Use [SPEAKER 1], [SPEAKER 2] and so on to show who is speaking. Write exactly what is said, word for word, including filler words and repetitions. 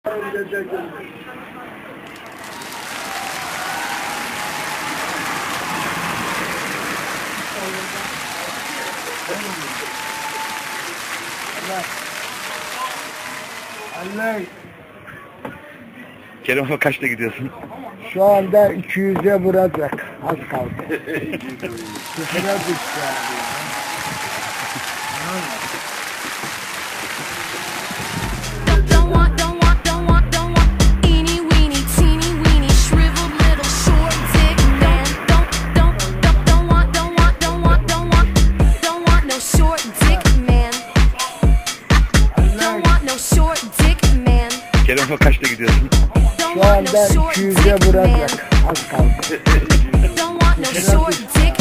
[SPEAKER 1] Allah.
[SPEAKER 2] Kerim kaçta gidiyorsun?
[SPEAKER 1] Şu anda iki yüze vuracak. Az kaldı. Sıfıra düştü abi.
[SPEAKER 2] Kerim kaçta gidiyorsun?
[SPEAKER 1] Şu anda iki yüze vuracak. Az kaldı. Sıfıra düştü.